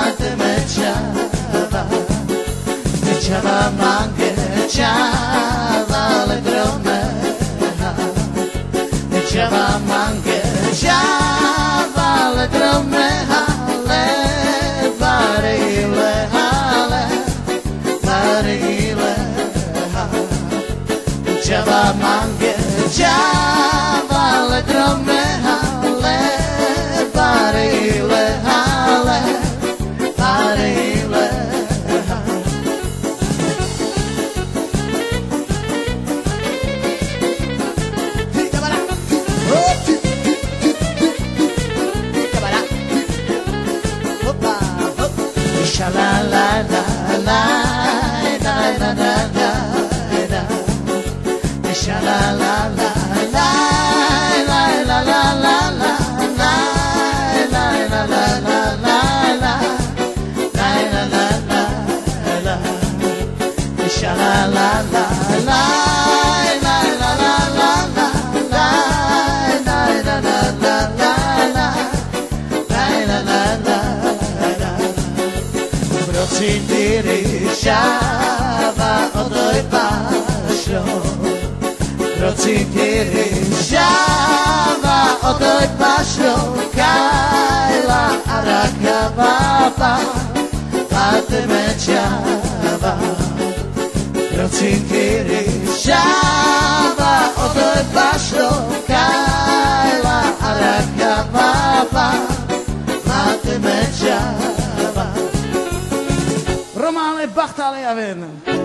Fatime Chava mange Chava le drome Chava mange Chava le drome Hale Varile Hale Varile Chava mange Chava le drome Hale Varile Hale Varile Sha la la la la la la la la la Sha la la la la la la la la la la la la la la la la la la la Sha la la la la la la la la la la la la la la Procitiri Shava odoj pašo Procitiri Shava odoj pašo Kajla araka baba Fatime Chava Procitiri Shava odoj pašo Kajla araka baba Fatime Chava Romane Bachtale Aven.